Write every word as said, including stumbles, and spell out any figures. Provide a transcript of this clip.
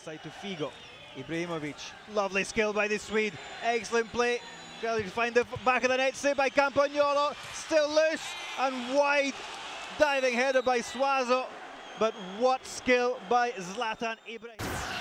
inside to Figo. Ibrahimovic, lovely skill by the Swede, excellent play. Trying to find the back of the net, saved by Campagnolo, still loose and wide. Diving header by Suazo, but what skill by Zlatan Ibrahimovic.